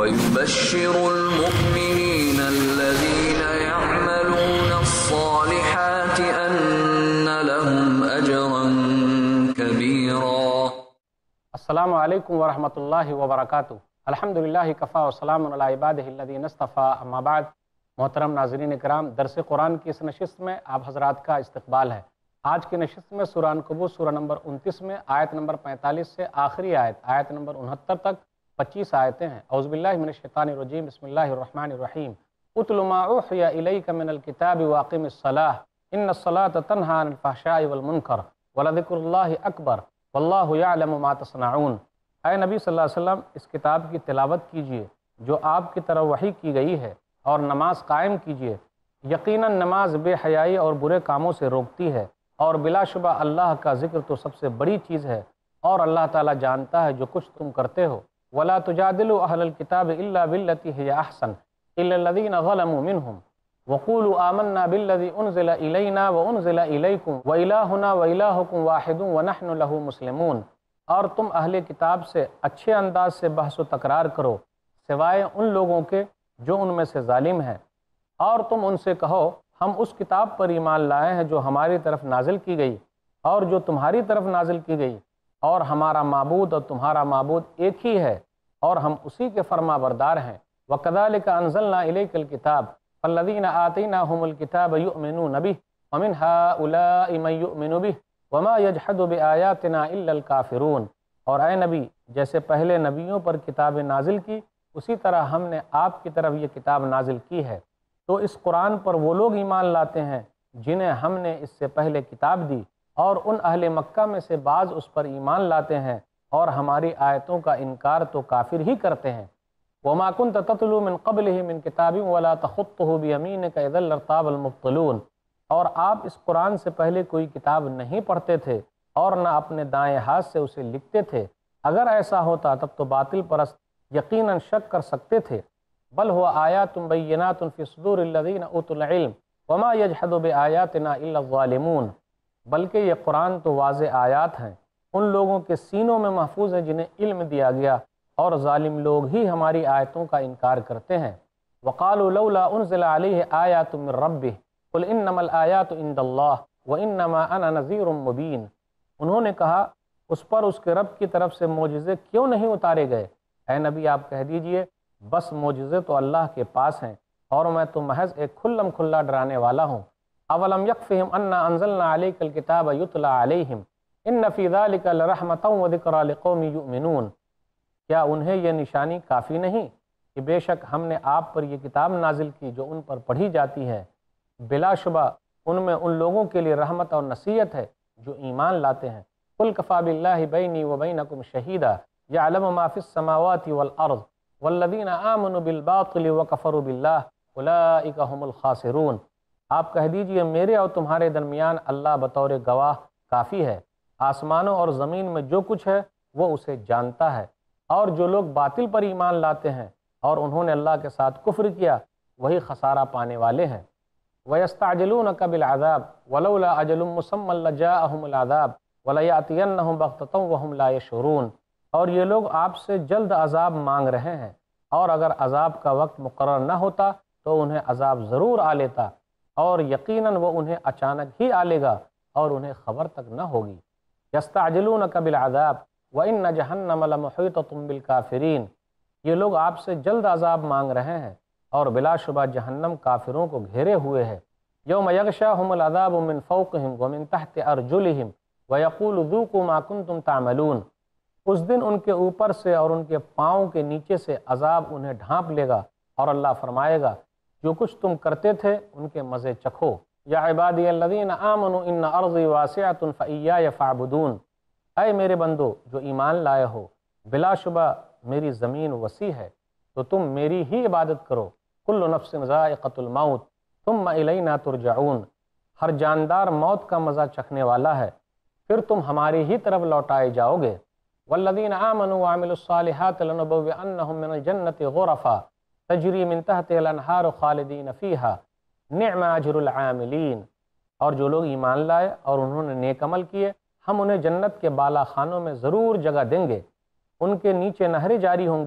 ويبشر المؤمنين الذين يعملون الصالحات أن لهم أجرا كبيرا۔ السلام علیکم ورحمۃ اللہ وبرکاتہ۔ الحمدللہ کفا وسلام علی عبادہ الذین اصطفیٰ، اما بعد۔ محترم ناظرین کرام، درس قرآن کی اس نشست میں آپ حضرات کا استقبال ہے۔ آج کی نشست میں سورہ عنکبوت سورہ نمبر 29 میں آیت نمبر 45 سے آخری آیت نمبر 69 تک 25 آیتیں ہیں۔ اعوذ باللہ من الشیطان الرجیم، بسم اللہ الرحمن الرحیم۔ اتل ما اوحی الیک من الکتاب واقم الصلاۃ ان الصلاۃ تنہی عن الفحشاء والمنکر ولذکر اللہ اکبر واللہ یعلم ما تصنعون۔ اے نبی صلی اللہ علیہ وسلم، اس کتاب کی تلاوت کیجئے جو آپ کی طرف وحی کی گئی ہے، اور نماز قائم کیجئے۔ یقیناً نماز بے حیائی اور برے کاموں سے روکتی ہے، اور بلا شبہ اللہ کا ذکر تو سب سے بڑی چیز ہے، اور اللہ تعالیٰ جانتا ہے جو کچھ تم کرتے ہو۔ وَلَا تُجَادِلُوا أَهْلَ الْكِتَابِ إِلَّا بِالَّتِي هِيَ أَحْسَنُ إِلَّا الَّذِينَ ظَلَمُوا مِنْهُمْ وَقُولُوا آمَنَّا بِالَّذِي أُنزِلَ إِلَيْنَا وَأُنزِلَ إِلَيْكُمْ وَإِلَٰهُنَا وَإِلَٰهُكُمْ وَاحِدٌ وَنَحْنُ لَهُ مُسْلِمُونَ۔ اور تم اہل کتاب سے اچھے انداز سے بحث و تکرار کرو، سوائے ان لوگوں کے جو ان میں سے ظالم ہیں، اور تم ان سے کہو ہم اس کتاب پر ایمان لائے ہیں جو ہماری طرف نازل کی گئی اور جو تمہاری طرف نازل کی گئی، اور ہمارا معبود اور تمہارا معبود ایک ہی ہے، اور ہم اسی کے فرما بردار ہیں۔ وَكَذَلِكَ أَنزَلْنَا إِلَيْكَ الْكِتَابَ فَالَّذِينَ آتَيْنَاهُمُ الْكِتَابَ يُؤْمِنُونَ بِهِ وَمِنْ هَؤُلَاءِ مَن يُؤْمِنُ بِهِ وَمَا يَجْحَدُ بِآيَاتِنَا إِلَّا الْكَافِرُونَ۔ اور اے نبی، جیسے پہلے نبیوں پر کتابیں نازل کی، اسی طرح ہم نے آپ کی طرف یہ کتاب نازل کی ہے، تو اس قرآن پر وہ لوگ ایمان لاتے ہیں جنہیں ہم نے اس سے پہلے کتاب دی، اور ان اہل مکہ میں سے بعض اس پر ایمان لاتے ہیں اور ہماری آیتوں کا انکار تو کافر ہی کرتے ہیں۔ وَمَا كُنْتَ تَتْلُو مِن قَبْلِهِ مِن كِتَابٍ وَلَا تَخُطُّهُ بِيَمِينِكَ إِذًا لَارْتَابَ الْمُبْطِلُونَ۔ اور آپ اس قرآن سے پہلے کوئی کتاب نہیں پڑھتے تھے اور نہ اپنے دائیں ہاتھ سے اسے لکھتے تھے، اگر ایسا ہوتا تب تو باطل پرست یقیناً شک کر سکتے تھے۔ بل هو آیات بینات فی صدور الذین اوتوا العلم وما یجحد بآیاتنا الا الظالمون۔ بلکہ یہ قرآن تو واضح آیات ہیں، ان لوگوں کے سینوں میں محفوظ ہیں جنہیں علم دیا گیا، اور ظالم لوگ ہی ہماری آیتوں کا انکار کرتے ہیں۔ وقالوا لولا انزل علیہ آیات من ربہ قل انما الآیات عند اللہ وانما انا نذیر مبین۔ انہوں نے کہا اس پر اس کے رب کی طرف سے معجزے کیوں نہیں اتارے گئے؟ اے نبی، آپ کہہ دیجئے بس معجزے تو اللہ کے پاس ہیں، اور میں تو محض ایک کھلم کھلا ڈرانے والا ہوں۔ اولم یکفہم انا انزلنا علیک الکتاب یتلی علیہم ان فی ذلک لرحمۃ وذکری لقوم یؤمنون۔ کیا انہیں یہ نشانی کافی نہیں کہ بے شک ہم نے آپ پر یہ کتاب نازل کی جو ان پر پڑھی جاتی ہے؟ بلا شبہ ان میں ان لوگوں کے لیے رحمت اور نصیحت ہے جو ایمان لاتے ہیں۔ قل کفی باللہ بینی وبینکم شہیدا یعلم ما فی السماوات والارض والذین آمنوا بالباطل وکفروا باللہ اولئک هم الخاسرون۔ آپ کہہ دیجئے میرے اور تمہارے درمیان اللہ بطور گواہ کافی ہے، آسمانوں اور زمین میں جو کچھ ہے وہ اسے جانتا ہے، اور جو لوگ باطل پر ایمان لاتے ہیں اور انہوں نے اللہ کے ساتھ کفر کیا، وہی خسارہ پانے والے ہیں۔ وَيَسْتَعْجِلُونَكَ بِالْعَذَابِ وَلَوْلَا أَجَلٌ مُّسَمًّى لَّجَاءَهُمُ الْعَذَابُ وَلَيَأْتِيَنَّهُم بَغْتَةً وَهُمْ لَا يَشْعُرُونَ۔ اور یہ لوگ آپ سے جلد عذاب مانگ رہے ہیں، اور اگر عذاب کا وقت مقرر نہ ہوتا تو انہیں عذاب ضرور آ لیتا، اور یقیناً وہ انہیں اچانک ہی آ لے گا اور انہیں خبر تک نہ ہوگی۔ یستعجلونک بالعذاب وان جہنم لمحیطۃ بالکافرین۔ یہ لوگ آپ سے جلد عذاب مانگ رہے ہیں، اور بلا شبہ جہنم کافروں کو گھیرے ہوئے ہے۔ یوم یغشاہم العذاب من فوقہم ومن تحت ارجلہم ویقول ذوقوا ما کنتم تعملون۔ اس دن ان کے اوپر سے اور ان کے پاؤں کے نیچے سے عذاب انہیں ڈھانپ لے گا، اور اللہ فرمائے گا جو کچھ تم کرتے تھے ان کے مزے چکھو۔ یا عبادی الذین آمنوا ان ارضی واسعۃ فایای فاعبدون۔ اے میرے بندو جو ایمان لائے ہو، بلا شبہ میری زمین وسیع ہے، تو تم میری ہی عبادت کرو۔ کل نفس ذائقۃ الموت ثم الینا ترجعون۔ ہر جاندار موت کا مزہ چکھنے والا ہے، پھر تم ہماری ہی طرف لوٹائے جاؤ گے۔ والذین آمنوا وعملوا الصالحات لنبوئنہم من الجنۃ غرفا تجری من تحتها الانہار خالدین فیہا نعم اجر العاملین۔ اور جو لوگ ایمان لائے اور انہوں نے نیک عمل کیے، ہم انہیں جنت کے بالا خانوں میں ضرور جگہ دیں گے، ان کے نیچے نہریں جاری ہوں گی،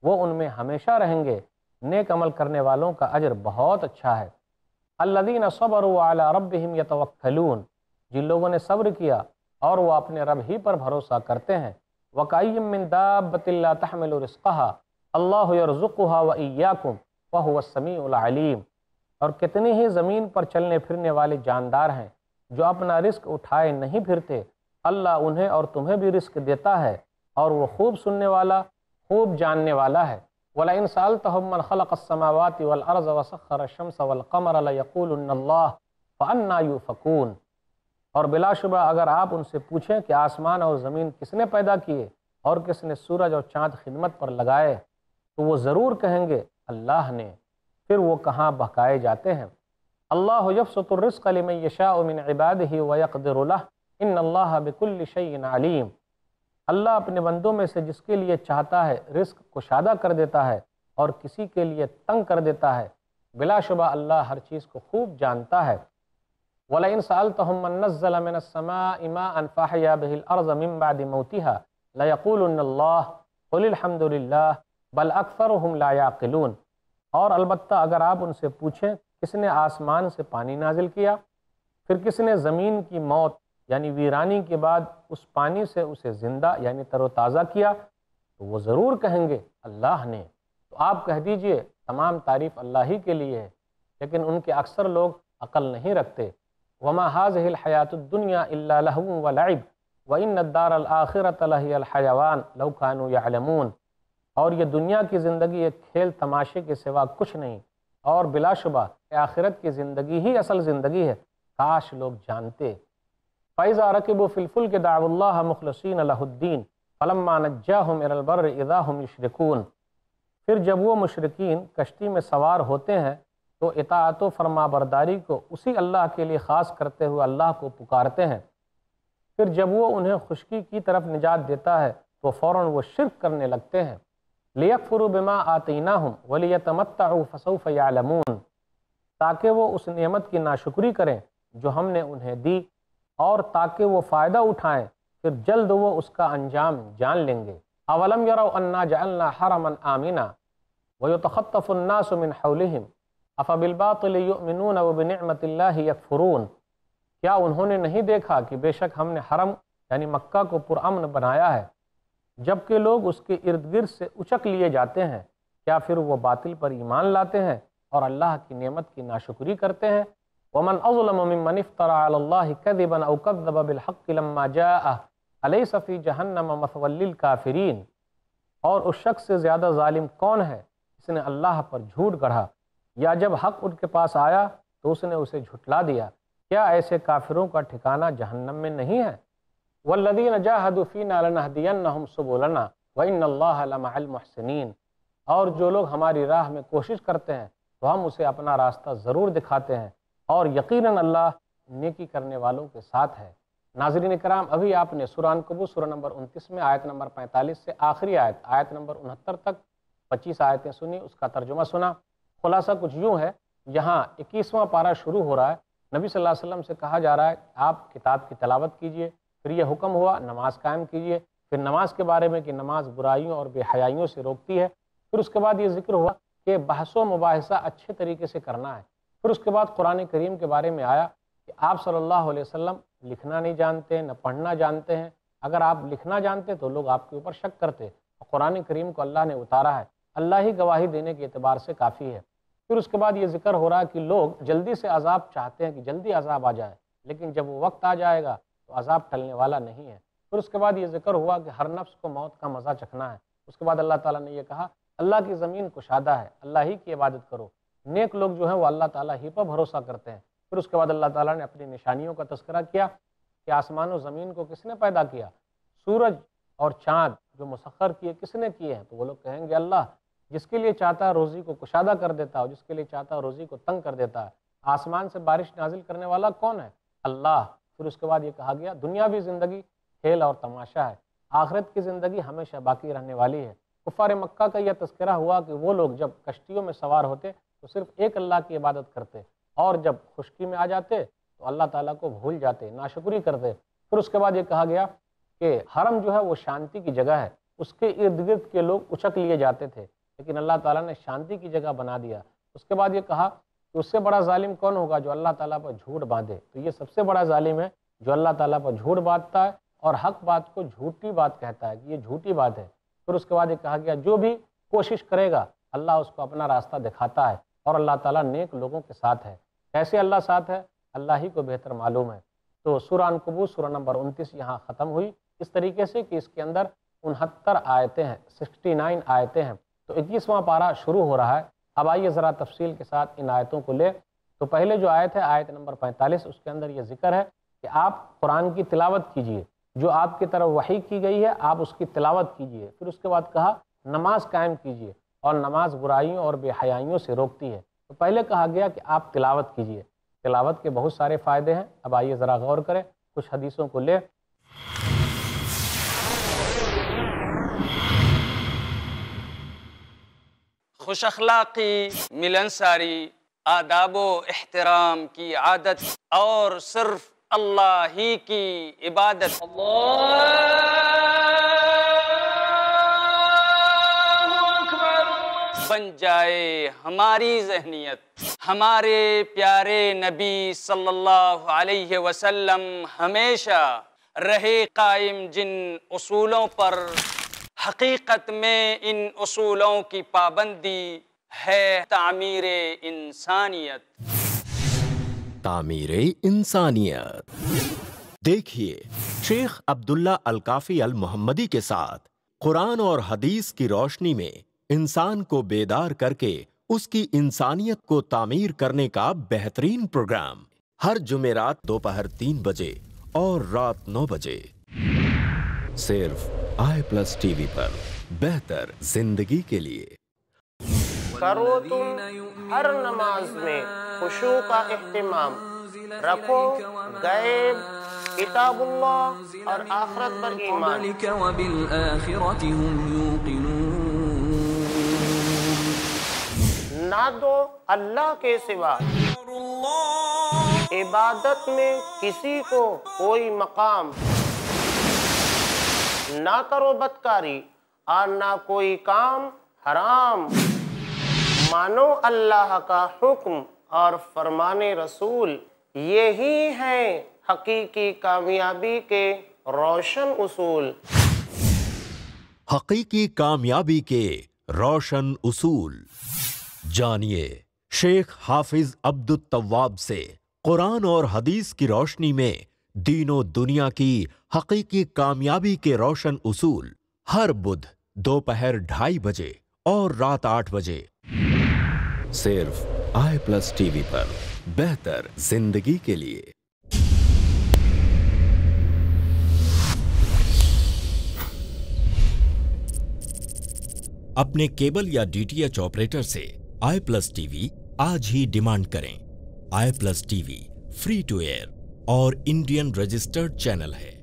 وہ ان میں ہمیشہ رہیں گے۔ نیک عمل کرنے والوں کا اجر بہت اچھا ہے۔ الذین صبروا علی ربہم یتوکلون، جن لوگوں نے صبر کیا اور وہ اپنے رب ہی پر بھروسہ کرتے ہیں۔ وَکَأَيٍّ مِّن دَابَّةٍ لَا تَحْمِلُ رِزْقَهَا اللَّهُ يَرْزُقُهَا وَإِيَّاكُمْ وَهُوَ السَّمِيعُ الْعَلِيمُ، اور کتنی ہی زمین پر چلنے پھرنے والے جاندار ہیں جو اپنا رزق اٹھائے نہیں پھرتے، اللہ انہیں اور تمہیں بھی رزق دیتا ہے اور وہ خوب سننے والا، خوب جاننے والا ہے۔ وَلَئِن سَأَلْتَهُم مَّنْ خَلَقَ السَّمَاوَاتِ وَالْأَرْضَ وَسَخَّرَ الشَّمْسَ وَالْقَمَرَ لَيَقُولُنَّ اللَّهُ فَأَنَّىٰ يُؤْفَكُونَ، اور بلا شبہ اگر آپ ان سے پوچھیں کہ آسمان اور زمین کس نے پیدا کیے اور کس نے سورج اور چاند خدمت پر لگائے، تو وہ ضرور کہیں گے اللہ نے، پھر وہ کہاں بہکائے جاتے ہیں۔ اللہ یبسط الرزق لمن یشاء من عبادہ ویقدر لہ ان اللہ بکل شیء علیم، اللہ اپنے بندوں میں سے جس کے لیے چاہتا ہے رزق کشادہ کر دیتا ہے اور کسی کے لیے تنگ کر دیتا ہے، بلا شبہ اللہ ہر چیز کو خوب جانتا ہے۔ وَلَئِن سَأَلْتَهُم مَّن نَّزَّلَ مِنَ السَّمَاءِ مَاءً فَأَحْيَا بِهِ الْأَرْضَ مِن بَعْدِ مَوْتِهَا لَيَقُولُنَّ اللَّهُ قُلِ الْحَمْدُ لِلَّهِ بَلْ أَكْثَرُهُمْ لَا يَعْقِلُونَ، اور البتہ اگر آپ ان سے پوچھیں کس نے آسمان سے پانی نازل کیا، پھر کس نے زمین کی موت یعنی ویرانی کے بعد اس پانی سے اسے زندہ یعنی تر و تازہ کیا، تو وہ ضرور کہیں گے اللہ نے۔ تو آپ کہہ دیجئے تمام تعریف اللہ ہی کے لیے ہے، لیکن ان کے اکثر لوگ عقل نہیں رکھتے۔ وَمَا هَٰذِهِ الْحَيَاةُ الدُّنْيَا إِلَّا لَهْوٌ وَلَعِبٌ وَإِنَّ الدَّارَ الْآخِرَةَ لَهِيَ الْحَيَوَانُ لَوْ كَانُوا يَعْلَمُونَ، اور یہ دنیا کی زندگی ایک کھیل تماشے کے سوا کچھ نہیں، اور بلا شبہ آخرت کی زندگی ہی اصل زندگی ہے، کاش لوگ جانتے۔ فَإِذَا رَكِبُوا فِي الْفُلْكِ دَعَوُا اللَّهَ مُخْلِصِينَ لَهُ الدِّينَ فَلَمَّا نَجَّاهُمْ إِلَى الْبَرِّ إِذَا هُمْ يُشْرِكُونَ، پھر جب وہ مشرکین کشتی میں سوار ہوتے ہیں تو اطاعت و فرما برداری کو اسی اللہ کے لیے خاص کرتے ہوئے اللہ کو پکارتے ہیں، پھر جب وہ انہیں خشکی کی طرف نجات دیتا ہے تو فوراً وہ شرک کرنے لگتے ہیں۔ لِيَكْفُرُوا بِمَا آتَيْنَاهُمْ وَلِيَتَمَتَّعُوا فَسَوْفَ يَعْلَمُونَ، تاکہ وہ اس نعمت کی ناشکری کریں جو ہم نے انہیں دی، اور تاکہ وہ فائدہ اٹھائیں، پھر جلد وہ اس کا انجام جان لیں گے۔ اَوَلَمْ يَرَوْا أَنَّا جَعَلْنَا حَرَمًا آمِنًا وَيُتَخَطَّفُ النَّاسُ مِنْ حَوْلِهِمْ أَفَبِالْبَاطِلِ يُؤْمِنُونَ وَبِنِعْمَةِ اللَّهِ يَكْفُرُونَ، کیا انہوں نے نہیں دیکھا کہ بے شک ہم نے حرم یعنی مکہ کو پرامن بنایا ہے، جبکہ لوگ اس کے ارد گرد سے اچک لیے جاتے ہیں، کیا پھر وہ باطل پر ایمان لاتے ہیں اور اللہ کی نعمت کی ناشکری کرتے ہیں؟ وَمَنْ أَظْلَمُ مِمَّنِ افْتَرَىٰ عَلَى اللَّهِ كَذِبًا أَوْ كَذَّبَ بِالْحَقِّ لَمَّا جَاءَهُ أَلَيْسَ فِي جَهَنَّمَ مَثْوًى لِّلْكَافِرِينَ، اور اس شخص سے زیادہ ظالم کون ہے جس نے اللہ پر جھوٹ گڑھا، یا جب حق ان کے پاس آیا تو اس نے اسے جھٹلا دیا، کیا ایسے کافروں کا ٹھکانہ جہنم میں نہیں ہے؟ وَالَّذِينَ جَاهَدُوا فِينَا لَنَهْدِيَنَّهُمْ سُبُلَنَا وَإِنَّ اللَّهَ لَمَعَ الْمُحْسِنِينَ، اور جو لوگ ہماری راہ میں کوشش کرتے ہیں تو ہم اسے اپنا راستہ ضرور دکھاتے ہیں، اور یقیناً اللہ نیکی کرنے والوں کے ساتھ ہے۔ ناظرین کرام، ابھی آپ نے سورہ عنکبوت سورہ نمبر 29 میں آیت نمبر 45 سے آخری آیت نمبر 69 تک 25 آیتیں سنی، اس کا ترجمہ سنا۔ خلاصہ کچھ یوں ہے، یہاں 21واں پارہ شروع ہو رہا ہے، نبی صلی اللہ علیہ وسلم سے کہا جا رہا ہے آپ کتاب کی تلاوت کیجئے، پھر یہ حکم ہوا نماز قائم کیجئے، پھر نماز کے بارے میں کہ نماز برائیوں اور بے حیائیوں سے روکتی ہے، پھر اس کے بعد یہ ذکر ہوا کہ بحث و مباحثہ اچھے طریقے سے کرنا ہے، پھر اس کے بعد قرآن کریم کے بارے میں آیا کہ آپ صلی اللہ علیہ وسلم لکھنا نہیں جانتے، نہ پڑھنا جانتے ہیں، اگر آپ لکھنا جانتے تو لوگ آپ کے اوپر شک کرتے، اور قرآن کریم کو اللہ نے اتارا ہے، اللہ ہی گواہی دینے کے اعتبار سے کافی ہے۔ پھر اس کے بعد یہ ذکر ہو رہا ہے کہ لوگ جلدی سے عذاب چاہتے ہیں کہ جلدی عذاب آ جائے، لیکن جب وہ وقت آ جائے گا تو عذاب ٹلنے والا نہیں ہے۔ پھر اس کے بعد یہ ذکر ہوا کہ ہر نفس کو موت کا مزہ چکھنا ہے۔ اس کے بعد اللہ تعالیٰ نے یہ کہا اللہ کی زمین کشادہ ہے، اللہ ہی کی عبادت کرو، نیک لوگ جو ہیں وہ اللہ تعالیٰ ہی پر بھروسہ کرتے ہیں۔ پھر اس کے بعد اللہ تعالیٰ نے اپنی نشانیوں کا تذکرہ کیا کہ آسمان و زمین کو کس نے پیدا کیا، سورج اور چاند جو مسخر کیے کس نے کیے ہیں، تو وہ لوگ کہیں گے اللہ، جس کے لیے چاہتا ہے روزی کو کشادہ کر دیتا ہے، اور جس کے لیے چاہتا ہے روزی کو تنگ کر دیتا ہے۔ آسمان سے بارش نازل کرنے والا کون ہے؟ اللہ۔ پھر اس کے بعد یہ کہا گیا دنیاوی زندگی کھیل اور تماشا ہے، آخرت کی زندگی ہمیشہ باقی رہنے والی ہے۔ کفار مکہ کا یہ تذکرہ ہوا کہ وہ لوگ جب کشتیوں میں سوار ہوتے تو صرف ایک اللہ کی عبادت کرتے، اور جب خشکی میں آ جاتے تو اللہ تعالیٰ کو بھول جاتے، ناشکری کرتے۔ پھر اس کے بعد یہ کہا گیا کہ حرم جو ہے وہ شانتی کی جگہ ہے، اس کے ارد گرد کے لوگ اچک لیے جاتے تھے، لیکن اللہ تعالیٰ نے شانتی کی جگہ بنا دیا۔ اس کے بعد یہ کہا کہ اس سے بڑا ظالم کون ہوگا جو اللہ تعالیٰ پر جھوٹ باندھے، تو یہ سب سے بڑا ظالم ہے جو اللہ تعالیٰ پر جھوٹ باندھتا ہے اور حق بات کو جھوٹی بات کہتا ہے کہ یہ جھوٹی بات ہے۔ پھر اس کے بعد یہ کہا گیا جو بھی کوشش کرے گا اللہ اس کو اپنا راستہ دکھاتا ہے، اور اللہ تعالیٰ نیک لوگوں کے ساتھ ہے۔ کیسے اللہ ساتھ ہے اللہ ہی کو بہتر معلوم ہے۔ تو سورہ عنکبوت سورہ نمبر 29 یہاں ختم ہوئی اس طریقے سے کہ اس کے اندر 69 آیتیں ہیں، 69 آیتیں ہیں۔ تو 21واں پارہ شروع ہو رہا ہے۔ اب آئیے ذرا تفصیل کے ساتھ ان آیتوں کو لیں۔ تو پہلے جو آیت ہے آیت نمبر 45، اس کے اندر یہ ذکر ہے کہ آپ قرآن کی تلاوت کیجئے، جو آپ کی طرف وحی کی گئی ہے آپ اس کی تلاوت کیجئے۔ پھر اس کے بعد کہا نماز قائم کیجئے، اور نماز برائیوں اور بے حیائیوں سے روکتی ہے۔ تو پہلے کہا گیا کہ آپ تلاوت کیجئے، تلاوت کے بہت سارے فائدے ہیں۔ اب آئیے ذرا غور کریں، کچھ حدیثوں کو لیں۔ خوش اخلاقی، ملنساری، آداب و احترام کی عادت اور صرف اللہ ہی کی عبادت بن جائے ہماری ذہنیت۔ ہمارے پیارے نبی صلی اللہ علیہ وسلم ہمیشہ رہے قائم جن اصولوں پر، حقیقت میں ان اصولوں کی پابندی ہے تعمیر انسانیت۔ تعمیر انسانیت۔ دیکھیے شیخ عبداللہ الکافی المحمدی کے ساتھ قرآن اور حدیث کی روشنی میں انسان کو بیدار کر کے اس کی انسانیت کو تعمیر کرنے کا بہترین پروگرام، ہر جمعرات دوپہر 3 بجے اور رات 9 بجے، صرف i+ TV پر، بہتر زندگی کے لیے۔ کرو تم ہر نماز میں خشوع کا اہتمام، رکھو غیب، کتاب اللہ اور آخرت پر ایمان۔ وبالآخرة هم يوقنون۔ نہ دو اللہ کے سوا عبادت میں کسی کو کوئی مقام، نہ کرو بدکاری اور نہ کوئی کام حرام، مانو اللہ کا حکم اور فرمان رسول، یہی ہیں حقیقی کامیابی کے روشن اصول۔ حقیقی کامیابی کے روشن اصول جانیے شیخ حافظ عبد التواب سے قرآن اور حدیث کی روشنی میں دین و دنیا کی حقیقی کامیابی کے روشن اصول، ہر بدھ دوپہر 2:30 بجے اور رات 8 بجے، صرف i+ TV پر، بہتر زندگی کے لیے۔ اپنے کیبل یا DTH آپریٹر سے i+ TV آج ہی ڈیمانڈ کریں۔ i+ TV free to air اور انڈین رجسٹرڈ چینل ہے۔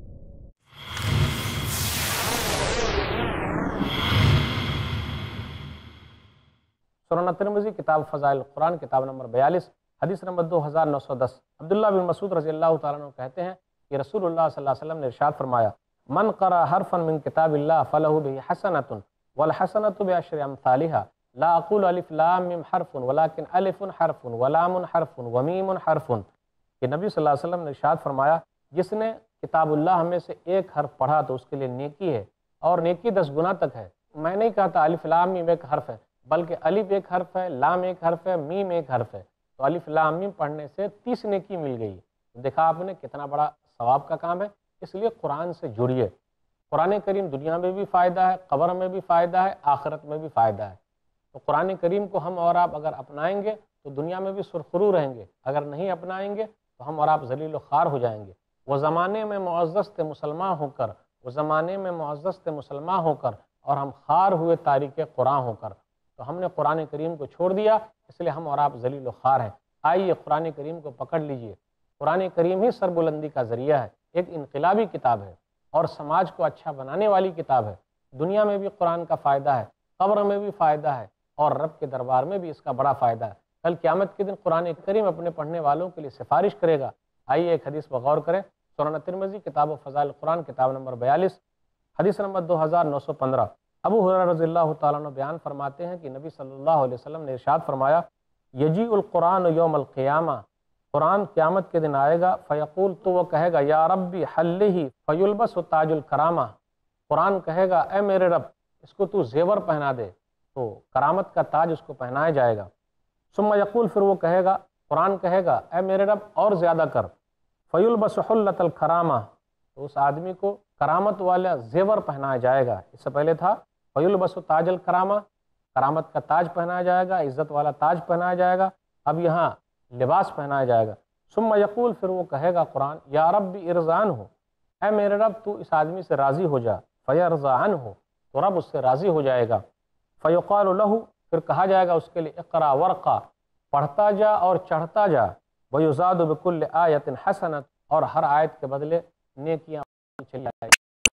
سنن ترمذی کتاب فضائل القرآن کتاب نمبر 42 حدیث نمبر 2910، عبداللہ بن مسعود رضی اللہ تعالیٰ عنہ کہتے ہیں کہ رسول اللہ صلی اللہ علیہ وسلم نے ارشاد فرمایا، من قرأ حرفا من کتاب اللہ فلہ به حسنۃ والحسنۃ بعشر امثالها، لا اقول الف لام میم حرف ولکن الف حرف ولام حرف ومیم حرف، کہ نبی صلی اللہ علیہ وسلم نے ارشاد فرمایا جس نے کتاب اللہ میں سے ایک حرف پڑھا تو اس کے لیے نیکی ہے، اور نیکی 10 گنا تک ہے۔ میں نہیں کہتا الف لام میم ایک حرف ہے، بلکہ الف ایک حرف ہے، لام ایک حرف ہے، میم ایک حرف ہے، تو الف لام میم پڑھنے سے 30 نیکی مل گئی۔ دیکھا آپ نے کتنا بڑا ثواب کا کام ہے۔ اس لیے قرآن سے جڑیے۔ قرآن کریم دنیا میں بھی فائدہ ہے، قبر میں بھی فائدہ ہے، آخرت میں بھی فائدہ ہے۔ تو قرآن کریم کو ہم اور آپ اگر اپنائیں گے تو دنیا میں بھی سرخرو رہیں گے، اگر نہیں اپنائیں گے تو ہم اور آپ ذلیل و خوار ہو جائیں گے۔ وہ زمانے میں معزز تھے مسلمان ہو کر، وہ زمانے میں معزز تھے مسلمان ہو کر، اور ہم خوار ہوئے تارک قرآن ہو کر۔ تو ہم نے قرآن کریم کو چھوڑ دیا، اس لیے ہم اور آپ ذلیل و خوار ہیں۔ آئیے قرآن کریم کو پکڑ لیجئے۔ قرآن کریم ہی سربلندی کا ذریعہ ہے، ایک انقلابی کتاب ہے اور سماج کو اچھا بنانے والی کتاب ہے۔ دنیا میں بھی قرآن کا فائدہ ہے، قبر میں بھی فائدہ ہے، اور رب کے دربار میں بھی اس کا بڑا فائدہ ہے۔ کل قیامت کے دن قرآن کریم اپنے پڑھنے والوں کے لیے سفارش کرے گا۔ آئیے ایک حدیث پر غور کریں۔ سنن ترمذی کتاب و فضائل القرآن کتاب نمبر 42 حدیث نمبر 2915، ابو ہریرہ رضی اللہ تعالیٰ عنہ بیان فرماتے ہیں کہ نبی صلی اللہ علیہ وسلم نے ارشاد فرمایا، یجیء القرآن یوم القیامہ، قرآن قیامت کے دن آئے گا، فیقول، تو وہ کہے گا، یا ربی حلہ فیلبس تاج الکرامہ، قرآن کہے گا، اے میرے رب اس کو تو زیور پہنا دے، تو کرامت کا تاج اس کو پہنایا جائے گا۔ ثم یقول، پھر وہ کہے گا، قرآن کہے گا، اے میرے رب اور زیادہ کر، فیلبس حلۃ الکرامہ، تو اس آدمی کو کرامت والا زیور پہنایا جائے گا۔ اس سے پہلے تھا فیلبس تاج الکرامہ، کرامت کا تاج پہنایا جائے گا، عزت والا تاج پہنایا جائے گا، اب یہاں لباس پہنایا جائے گا۔ ثم یقول، پھر وہ کہے گا قرآن، یا رب ارضان ہو، اے میرے رب تو اس آدمی سے راضی ہو جا، فیرضا عنہ، تو رب اس سے راضی ہو جائے گا۔ فیقال لہ، پھر کہا جائے گا اس کے لیے، اقرا ورقا، پڑھتا جا اور چڑھتا جا، ویزاد بکل آیت حسنت، اور ہر آیت کے بدلے نیکیاں چلی جائیں،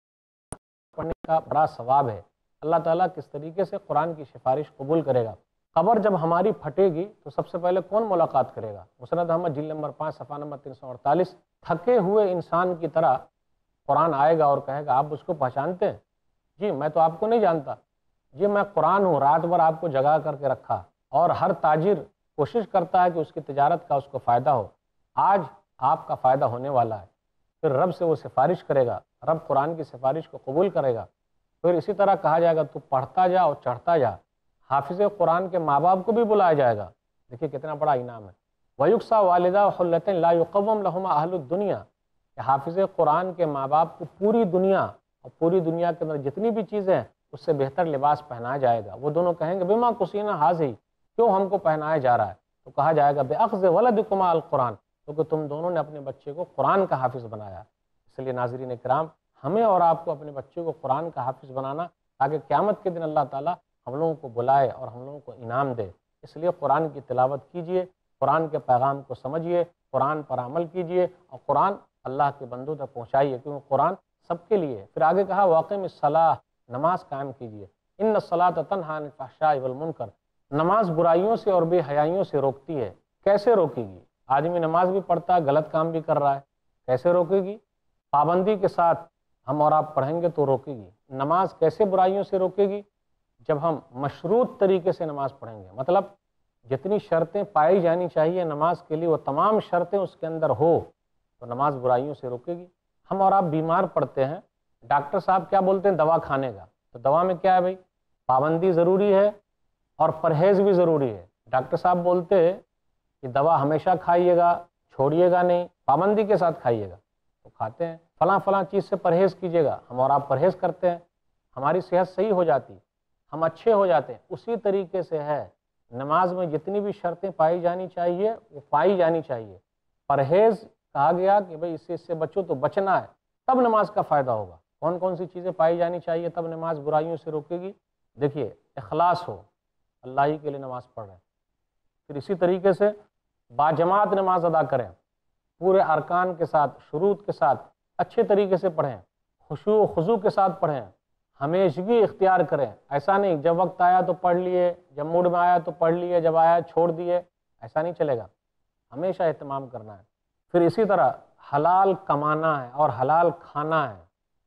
پڑھنے کا بڑا ثواب ہے۔ اللہ تعالیٰ کس طریقے سے قرآن کی سفارش قبول کرے گا۔ قبر جب ہماری پھٹے گی تو سب سے پہلے کون ملاقات کرے گا؟ مسند احمد جلد نمبر 5 صفحہ نمبر 348، تھکے ہوئے انسان کی طرح قرآن آئے گا اور کہے گا، آپ اس کو پہچانتے ہیں؟ جی میں تو آپ کو نہیں جانتا، جی میں قرآن ہوں، رات بھر آپ کو جگا کر کے رکھا، اور ہر تاجر کوشش کرتا ہے کہ اس کی تجارت کا اس کو فائدہ ہو، آج آپ کا فائدہ ہونے والا ہے۔ پھر رب سے وہ سفارش کرے گا، رب قرآن کی سفارش کو قبول کرے گا۔ پھر اسی طرح کہا جائے گا، تو پڑھتا جا اور چڑھتا جا۔ حافظ قرآن کے ماں باپ کو بھی بلایا جائے گا، دیکھیے کتنا بڑا انعام ہے۔ وَيُقْصَى وَالِدَا حُلَّةٍ لَا يُقَوَّمْ لَهُمَا أَهْلُ الدُّنْيَا، کہ حافظ قرآن کے ماں باپ کو پوری دنیا، اور پوری دنیا کے اندر جتنی بھی چیزیں ہیں اس سے بہتر لباس پہنایا جائے گا۔ وہ دونوں کہیں گے، بِمَا كُسِينَا هَٰذِهِ، کیوں ہم کو پہنایا جا رہا ہے؟ تو کہا جائے گا، بِأَخْذِ وَلَدِكُمَا الْقُرْآنَ، کیونکہ تم دونوں نے اپنے بچے کو قرآن کا حافظ بنایا۔ اس لیے ناظرین کرام، ہمیں اور آپ کو اپنے بچے کو قرآن کا حافظ بنانا، تاکہ قیامت کے دن اللہ تعالیٰ ہم لوگوں کو بلائے اور ہم لوگوں کو انعام دے۔ اس لیے قرآن کی تلاوت کیجئے، قرآن کے پیغام کو سمجھیے، قرآن پر عمل کیجئے، اور قرآن اللہ کے بندوں تک پہنچائیے، کیونکہ قرآن سب کے لیے۔ پھر آگے کہا، واقعم الصلاۃ، نماز قائم کیجئے، ان الصلاۃ تنہی عن الفحشاء والمنکر، نماز برائیوں سے اور بے حیائیوں سے روکتی ہے۔ کیسے روکے گی؟ آدمی نماز بھی پڑھتا ہے، غلط کام بھی کر رہا ہے، کیسے روکے گی؟ پابندی کے ساتھ ہم اور آپ پڑھیں گے تو روکے گی۔ نماز کیسے برائیوں سے روکے گی؟ جب ہم مشروط طریقے سے نماز پڑھیں گے، مطلب جتنی شرطیں پائی جانی چاہیے نماز کے لیے وہ تمام شرطیں اس کے اندر ہو، تو نماز برائیوں سے روکے گی۔ ہم اور آپ بیمار پڑتے ہیں، ڈاکٹر صاحب کیا بولتے ہیں؟ دوا کھانے کا۔ تو دوا میں کیا ہے بھائی؟ پابندی ضروری ہے اور پرہیز بھی ضروری ہے۔ ڈاکٹر صاحب بولتے ہیں کہ دوا ہمیشہ کھائیے گا، چھوڑیے گا نہیں، پابندی کے ساتھ کھائیے گا، تو کھاتے ہیں۔ فلاں چیز سے پرہیز کیجیے گا، ہم اور آپ پرہیز کرتے ہیں، ہماری صحت صحیح ہو جاتی، ہم اچھے ہو جاتے ہیں۔ اسی طریقے سے ہے نماز میں جتنی بھی شرطیں پائی جانی چاہیے وہ پائی جانی چاہیے۔ پرہیز کہا گیا کہ بھئی اس سے بچو، تو بچنا ہے، تب نماز کا فائدہ ہوگا۔ کون کون سی چیزیں پائی جانی چاہیے تب نماز برائیوں سے روکے گی؟ دیکھیے، اخلاص ہو، اللہ ہی کے لیے نماز پڑھ رہے ہیں۔ پھر اسی طریقے سے باجماعت نماز ادا کریں، پورے ارکان کے ساتھ، شروط کے ساتھ، اچھے طریقے سے پڑھیں، خشوع و خضوع کے ساتھ پڑھیں، ہمیشگی اختیار کریں۔ ایسا نہیں جب وقت آیا تو پڑھ لیے، جب موڈ میں آیا تو پڑھ لیے، جب آیا چھوڑ دیے، ایسا نہیں چلے گا، ہمیشہ اہتمام کرنا ہے۔ پھر اسی طرح حلال کمانا ہے اور حلال کھانا ہے،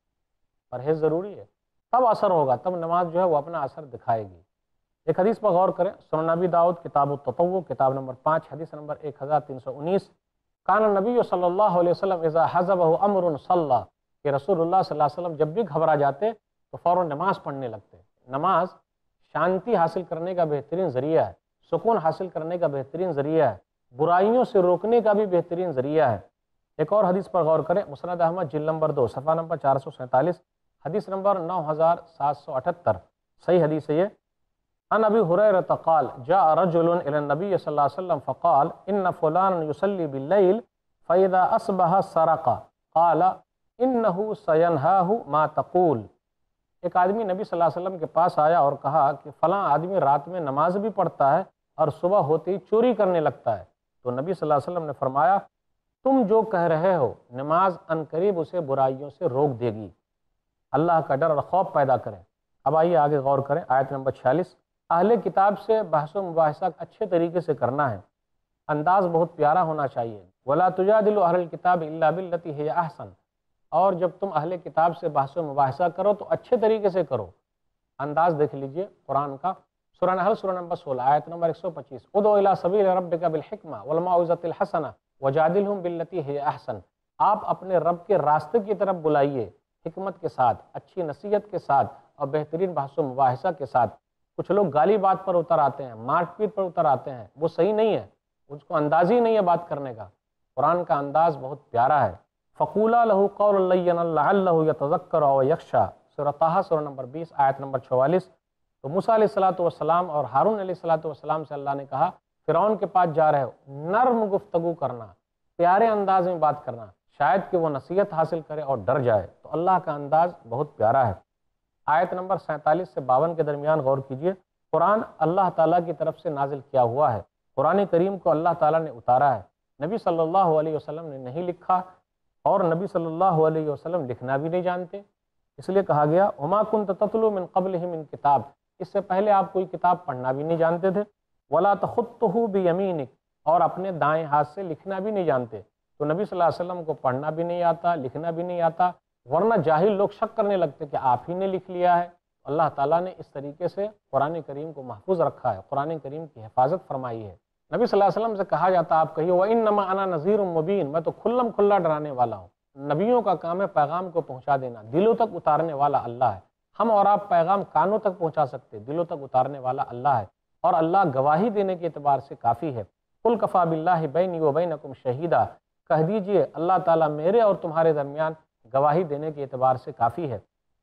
پرہیز ضروری ہے، تب اثر ہوگا، تب نماز جو ہے وہ اپنا اثر دکھائے گی۔ ایک حدیث پر غور کریں، سنن ابی داؤد کتاب التطوع کتاب نمبر 5 حدیث نمبر 1319، کان نبی صلی اللہ علیہ وسلم اذا حزبہ امر صلی، کہ رسول اللہ صلی اللہ علیہ وسلم جب بھی گھبرا جاتے تو فوراً نماز پڑھنے لگتے۔ نماز شانتی حاصل کرنے کا بہترین ذریعہ ہے، سکون حاصل کرنے کا بہترین ذریعہ ہے، برائیوں سے روکنے کا بھی بہترین ذریعہ ہے۔ ایک اور حدیث پر غور کریں، مسند احمد جلد نمبر 2 صفحہ نمبر 447 حدیث نمبر 9778، صحیح حدیث ہے یہ۔ عن ابی ہریرہ قال جاء رجل الى النبی صلی اللہ علیہ وسلم فقال ان فلانا يصلي باللیل فاذا اصبح سرق قال انه سينهاه ما تقول۔ ایک آدمی نبی صلی اللہ علیہ وسلم کے پاس آیا اور کہا کہ فلاں آدمی رات میں نماز بھی پڑھتا ہے اور صبح ہوتے ہی چوری کرنے لگتا ہے۔ تو نبی صلی اللہ علیہ وسلم نے فرمایا، تم جو کہہ رہے ہو نماز عنقریب اسے برائیوں سے روک دے گی۔ اللہ کا ڈر اور خوف پیدا کریں۔ اب آئیے آگے غور کریں، آیت نمبر 46۔ اہل کتاب سے بحث و مباحثہ اچھے طریقے سے کرنا ہے، انداز بہت پیارا ہونا چاہیے۔ وَلَا تُجَادِلُوا أَهْلَ الْكِتَابِ إِلَّا بِالَّتِي هِيَ أَحْسَنُ، اور جب تم اہل کتاب سے بحث و مباحثہ کرو تو اچھے طریقے سے کرو۔ انداز دیکھ لیجئے قرآن کا، سورہ نحل سورہ نمبر 16 آیت نمبر 125، ادعو الی سبیل ربک بالحکمہ والموعظۃ الحسنہ وجادلہم باللتی ہی احسن، آپ اپنے رب کے راستے کی طرف بلائیے حکمت کے ساتھ، اچھی نصیحت کے ساتھ اور بہترین بحث و مباحثہ کے ساتھ۔ کچھ لوگ گالی بات پر اتر آتے ہیں، مارٹ پیٹ پر اتر آتے ہیں، وہ صحیح نہیں ہے، اس کو انداز ہی نہیں ہے بات کرنے کا۔ قرآن کا انداز بہت پیارا ہے۔ فَقُولَا لَهُ قَوْلًا لَيِّنًا لَعَلَّهُ يَتَذَكَّرُ أَوْ يَخْشَىٰ، سورہ طٰہٰ سورہ نمبر 20 آیت نمبر 44۔ تو موسیٰ علیہ السلام اور ہارون علیہ السلام سے اللہ نے کہا فرعون کے پاس جا رہے ہو، نرم گفتگو کرنا، پیارے انداز میں بات کرنا، شاید کہ وہ نصیحت حاصل کرے اور ڈر جائے۔ تو اللہ کا انداز بہت پیارا ہے۔ آیت نمبر 47 سے 52 کے درمیان غور کیجئے، قرآن اللہ تعالیٰ کی طرف سے نازل کیا ہوا ہے، قرآن کریم کو اللہ تعالیٰ نے اتارا ہے، نبی صلی اللہ علیہ وسلم نے نہیں لکھا، اور نبی صلی اللہ علیہ وسلم لکھنا بھی نہیں جانتے، اس لیے کہا گیا وما كنت تتلو من قبلہ من کتاب، اس سے پہلے آپ کوئی کتاب پڑھنا بھی نہیں جانتے تھے، ولا تخطہ بیمینک، اور اپنے دائیں ہاتھ سے لکھنا بھی نہیں جانتے۔ تو نبی صلی اللہ علیہ وسلم کو پڑھنا بھی نہیں آتا، لکھنا بھی نہیں آتا، ورنہ جاہل لوگ شک کرنے لگتے کہ آپ ہی نے لکھ لیا ہے۔ اللہ تعالیٰ نے اس طریقے سے قرآن کریم کو محفوظ رکھا ہے، قرآن کریم کی حفاظت فرمائی ہے۔ نبی صلی اللہ علیہ وسلم سے کہا جاتا آپ کہیے وَإِنَّمَا أَنَا نَذِيرٌ مُبِينٌ، میں تو کھلم کھلا ڈرانے والا ہوں۔ نبیوں کا کام ہے پیغام کو پہنچا دینا، دلوں تک اتارنے والا اللہ ہے۔ ہم اور آپ پیغام کانوں تک پہنچا سکتے، دلوں تک اتارنے والا اللہ ہے، اور اللہ گواہی دینے کے اعتبار سے کافی ہے۔ قُلْ كَفَىٰ بِاللَّهِ بَيْنِي وَبَيْنَكُمْ شَهِيدًا، کہہ دیجئے اللہ تعالیٰ میرے اور تمہارے درمیان گواہی دینے کے اعتبار سے کافی ہے۔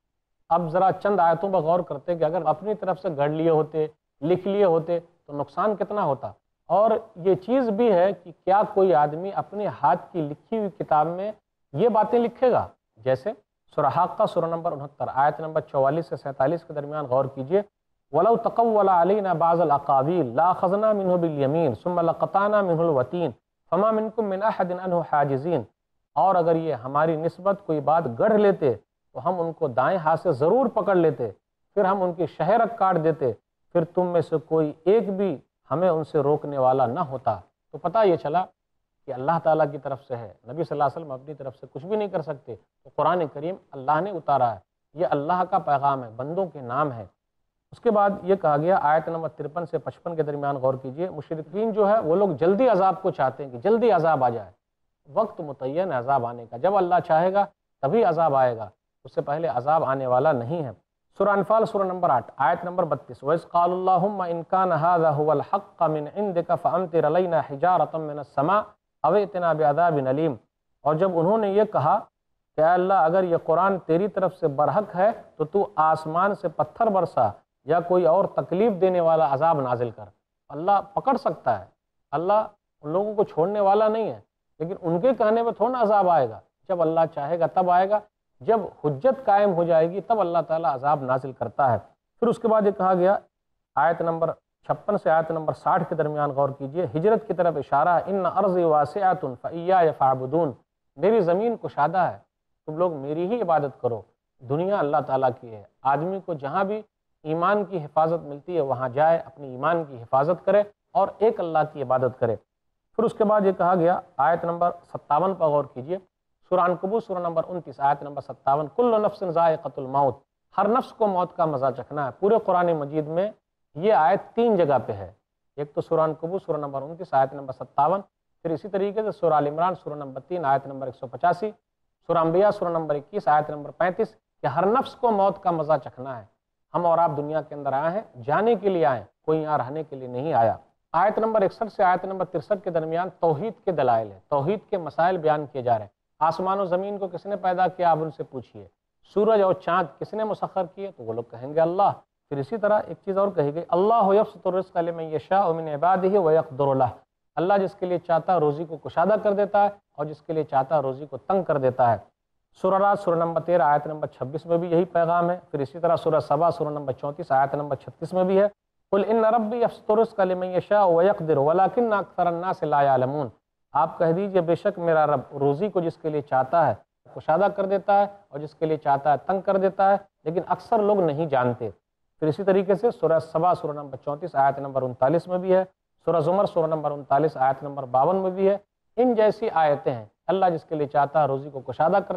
اب ذرا چند آیتوں پر غور کرتے کہ اگر اپنی طرف سے گڑھ لیے ہوتے، لکھ لیے ہوتے تو نقصان کتنا ہوتا۔ اور یہ چیز بھی ہے کہ کیا کوئی آدمی اپنے ہاتھ کی لکھی ہوئی کتاب میں یہ باتیں لکھے گا؟ جیسے سورہ حاقہ سورہ نمبر 69 آیت نمبر 44 سے 47 کے درمیان غور کیجئے، وَلَوْ تَقَوَّلَ عَلَيْنَا بَعْضَ الْأَقَاوِيلِ لَأَخَذْنَا مِنْهُ بِالْيَمِينِ ثُمَّ لَقَطَعْنَا مِنْهُ الْوَتِينَ فَمَا مِنْكُمْ مِنْ أَحَدٍ عَنْهُ حَاجِزِينَ، اور اگر یہ ہماری نسبت کوئی بات گڑھ لیتے تو ہم ان کو دائیں ہاتھ سے ضرور پکڑ لیتے، پھر ہم ان کی شہرک کاٹ دیتے، پھر تم میں سے کوئی ایک بھی ہمیں ان سے روکنے والا نہ ہوتا۔ تو پتہ یہ چلا کہ اللہ تعالیٰ کی طرف سے ہے، نبی صلی اللہ علیہ وسلم اپنی طرف سے کچھ بھی نہیں کر سکتے، تو قرآن کریم اللہ نے اتارا ہے، یہ اللہ کا پیغام ہے، بندوں کے نام ہے۔ اس کے بعد یہ کہا گیا آیت نمبر 53 سے 55 کے درمیان غور کیجئے، مشرکین جو ہے وہ لوگ جلدی عذاب کو چاہتے ہیں کہ جلدی عذاب آ جائے، وقت متعین ہے عذاب آنے کا، جب اللہ چاہے گا تبھی عذاب آئے گا، اس سے پہلے عذاب آنے والا نہیں ہے۔ سورہ انفال سورہ نمبر 8 آیت نمبر 32، وَإِذْ قَالُوا اللَّهُمَّ إِنْ كَانَ هَذَا هُوَ الْحَقَّ مِنْ عِنْدِكَ فَأَمْطِرْ عَلَيْنَا حِجَارَةً مِنَ السَّمَاءِ أَوْ ائْتِنَا بِعَذَابٍ أَلِيمٍ، اور جب انہوں نے یہ کہا کہ اے اللہ اگر یہ قرآن تیری طرف سے برحق ہے تو آسمان سے پتھر برسا یا کوئی اور تکلیف دینے والا عذاب نازل کر۔ اللہ پکڑ سکتا ہے، اللہ ان لوگوں کو چھوڑنے والا نہیں ہے، لیکن ان کے کہنے پہ تھوڑا عذاب آئے گا، جب اللہ چاہے گا تب آئے گا، جب حجت قائم ہو جائے گی تب اللہ تعالیٰ عذاب نازل کرتا ہے۔ پھر اس کے بعد یہ کہا گیا آیت نمبر 56 سے آیت نمبر 60 کے درمیان غور کیجئے، ہجرت کی طرف اشارہ ہے، ان ارضی واسعۃ فایای فاعبدون، میری زمین کشادہ ہے، تم لوگ میری ہی عبادت کرو۔ دنیا اللہ تعالیٰ کی ہے، آدمی کو جہاں بھی ایمان کی حفاظت ملتی ہے وہاں جائے، اپنی ایمان کی حفاظت کرے اور ایک اللہ کی عبادت کرے۔ پھر اس کے بعد یہ کہا گیا آیت نمبر 57 پر غور کیجئے، سورہ عنکبوت سورہ نمبر 29 آیت نمبر 57، کل نفس ذائقۃ الموت، ہر نفس کو موت کا مزہ چکھنا ہے۔ پورے قرآن مجید میں یہ آیت 3 جگہ پہ ہے، ایک تو سورہ عنکبوت سورہ نمبر 29 آیت نمبر 57، پھر اسی طریقے سے سورہ آل عمران سورہ نمبر 3 آیت نمبر 185، سورہ انبیاء سورہ نمبر 21 آیت نمبر 35 کہ ہر نفس کو موت کا مزہ چکھنا ہے۔ ہم اور آپ دنیا کے اندر آئے ہیں، جانے کے لیے آئے، کوئی یہاں رہنے کے لیے نہیں آیا۔ آیت نمبر 61 سے آیت نمبر 63 کے درمیان توحید کے دلائل ہیں، توحید کے مسائل بیان کیے جا رہے ہیں۔ آسمان و زمین کو کس نے پیدا کیا آپ ان سے پوچھئے، سورج اور چاند کس نے مسخر کیے تو وہ لوگ کہیں گے اللہ۔ پھر اسی طرح ایک چیز اور کہی گئی، اللہ یبسط الرزق لمن یشاء من عبادہ ویقدر لہ، اللہ جس کے لیے چاہتا ہے روزی کو کشادہ کر دیتا ہے اور جس کے لیے چاہتا ہے روزی کو تنگ کر دیتا ہے۔ سورہ رات سورہ نمبر 13 آیت نمبر 26 میں بھی یہی پیغام ہے۔ پھر اسی طرح سورہ سبا سورہ نمبر 34 آیت نمبر 36 میں بھی ہے، قل ان ربی یبسط الرزق لمن یشاء ویقدر ولکن اکثر الناس لا یعلمون، آپ کہہ دیجئے بے شک میرا رب روزی کو جس کے لیے چاہتا ہے کشادہ کر دیتا ہے اور جس کے لیے چاہتا ہے تنگ کر دیتا ہے، لیکن اکثر لوگ نہیں جانتے۔ پھر اسی طریقے سے سورہ سبا سورہ نمبر 34 آیت نمبر 39 میں بھی ہے، سورہ زمر سورہ نمبر 39 آیت نمبر 52 میں بھی ہے۔ ان جیسی آیتیں ہیں، اللہ جس کے لیے چاہتا ہے روزی کو کشادہ کرتا ہے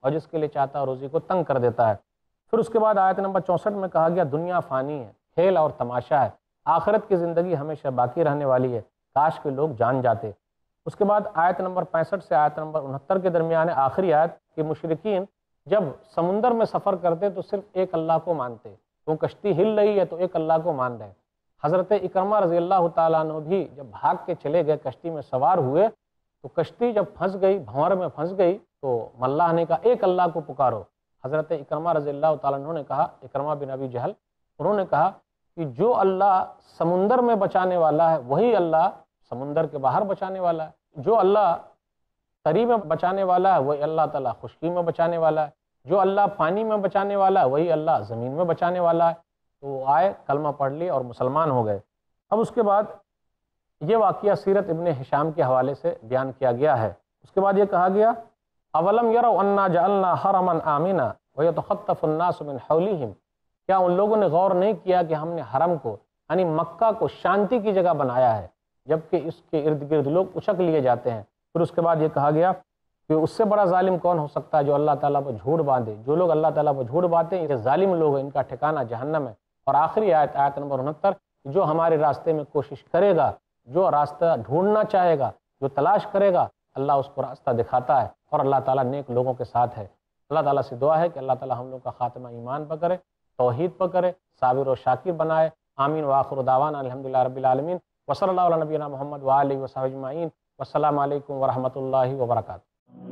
اور جس کے لیے چاہتا ہے روزی کو تنگ کر دیتا ہے۔ پھر اس کے بعد آیت نمبر 64 میں کہا گیا دنیا فانی ہے، کھیل اور تماشا ہے، آخرت کی زندگی ہمیشہ باقی رہنے والی ہے، کاش کے لوگ جان جاتے۔ اس کے بعد آیت نمبر 65 سے آیت نمبر 69 کے درمیان آخری آیت کہ مشرکین جب سمندر میں سفر کرتے تو صرف ایک اللہ کو مانتے، تو کشتی ہل رہی ہے تو ایک اللہ کو مان رہے۔ حضرت اکرمہ رضی اللہ تعالیٰ عنہ بھی جب بھاگ کے چلے گئے، کشتی میں سوار ہوئے تو کشتی جب پھنس گئی، بھنور میں پھنس گئی، تو اللہ نے کہا ایک اللہ کو پکارو۔ حضرت اکرمہ رضی اللہ تعالیٰ عنہ نے کہا، اکرمہ بن ابی جہل، انہوں نے کہا کہ جو اللہ سمندر میں بچانے والا ہے وہی اللہ سمندر کے باہر بچانے والا ہے، جو اللہ تری میں بچانے والا ہے وہی اللہ تعالیٰ خشکی میں بچانے والا ہے، جو اللہ پانی میں بچانے والا ہے وہی اللہ زمین میں بچانے والا ہے۔ تو وہ آئے، کلمہ پڑھ لی اور مسلمان ہو گئے۔ اب اس کے بعد یہ واقعہ سیرت ابن ہشام کے حوالے سے بیان کیا گیا ہے۔ اس کے بعد یہ کہا گیا اولم یروا انا جعلنا حرما آمنا ویتخطف الناس من حولہم، کیا ان لوگوں نے غور نہیں کیا کہ ہم نے حرم کو یعنی مکہ کو شانتی کی جگہ بنایا ہے جبکہ اس کے ارد گرد لوگ اچک لیے جاتے ہیں۔ پھر اس کے بعد یہ کہا گیا کہ اس سے بڑا ظالم کون ہو سکتا ہے جو اللہ تعالیٰ پر جھوٹ باندھے، جو لوگ اللہ تعالیٰ پر جھوٹ باندھتے ہیں یہ ظالم لوگ ہیں، ان کا ٹھکانہ جہنم ہے۔ اور آخری آیت، آیت نمبر 69، جو ہمارے راستے میں کوشش کرے گا، جو راستہ ڈھونڈنا چاہے گا، جو تلاش کرے گا، اللہ اس کو راستہ دکھاتا ہے، اور اللہ تعالیٰ نیک لوگوں کے ساتھ ہے۔ اللہ تعالیٰ سے دعا ہے کہ اللہ تعالیٰ ہم لوگ کا خاتمہ ایمان پر کرے، توحید پر کرے، صابر و شاکر بنائے۔ آمین وآخر دعوانا الحمدللہ رب العالمین، وصلی اللہ علی نبینا محمد وآلہ وصحبہ اجمعین، والسلام علیکم ورحمۃ اللہ وبرکاتہ۔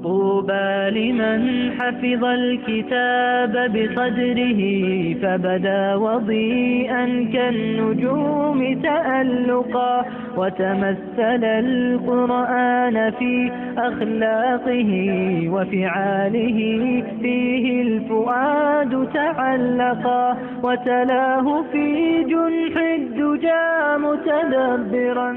طوبى لمن حفظ الكتاب بصدره فبدا وضيئا كالنجوم تألقا وتمثل القرآن في أخلاقه وفعاله فيه الفؤاد تعلقا وتلاه في جنح الدجى متدبرا۔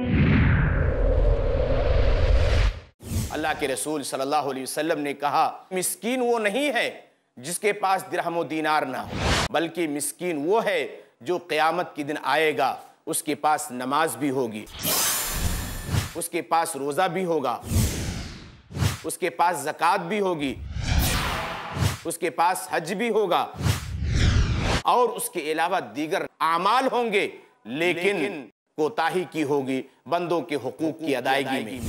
اللہ کے رسول صلی اللہ علیہ وسلم نے کہا مسکین وہ نہیں ہے جس کے پاس درہم و دینار نہ ہو، بلکہ مسکین وہ ہے جو قیامت کے دن آئے گا، اس کے پاس نماز بھی ہوگی، اس کے پاس روزہ بھی ہوگا، اس کے پاس زکوٰۃ بھی ہوگی، اس کے پاس حج بھی ہوگا، اور اس کے علاوہ دیگر اعمال ہوں گے، لیکن کوتاہی کی ہوگی بندوں کے حقوق کی ادائیگی میں۔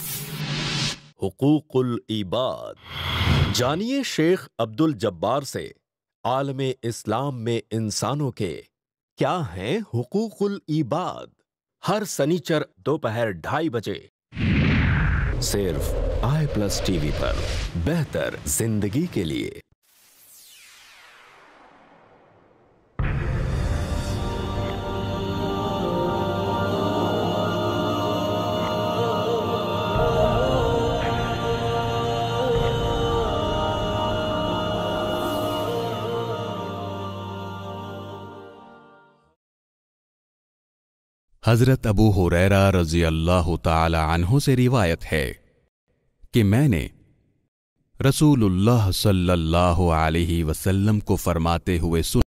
حقوق العباد، جانیے شیخ عبد الجبار سے عالم اسلام میں انسانوں کے کیا ہیں حقوق العباد۔ ہر سنیچر دوپہر 2:30 بجے صرف i+TV پر، بہتر زندگی کے لیے۔ حضرت ابو ہریرہ رضی اللہ تعالی عنہ سے روایت ہے کہ میں نے رسول اللہ صلی اللہ علیہ وسلم کو فرماتے ہوئے سنا